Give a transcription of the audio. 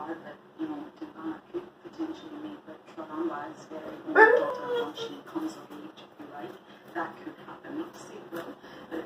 hard, but could potentially make the Traumas their own daughter once she comes of age, if you like. That could happen. Not to say it will, but